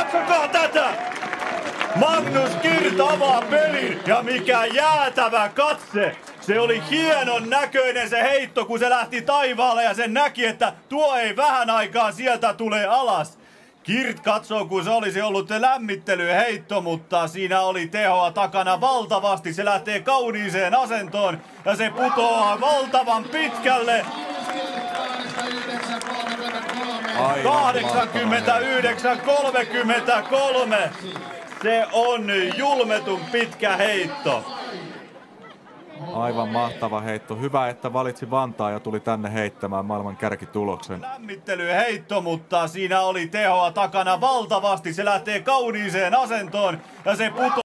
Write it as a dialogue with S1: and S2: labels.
S1: Katsokaa tätä! Magnus Kirt avaa pelin ja mikä jäätävä katse! Se oli hienon näköinen se heitto, kun se lähti taivaalle ja sen näki, että tuo ei vähän aikaa sieltä tule alas. Kirt katsoo, kun se olisi ollut lämmittelyheitto, mutta siinä oli tehoa takana valtavasti. Se lähtee kauniiseen asentoon ja se putoaa valtavan pitkälle. 89-33. Se on julmetun pitkä heitto.
S2: Aivan mahtava heitto. Hyvä, että valitsi Vantaa ja tuli tänne heittämään maailman kärkituloksen.
S1: Lämmittelyheitto, mutta siinä oli tehoa takana valtavasti. Se lähtee kauniiseen asentoon ja se putoaa.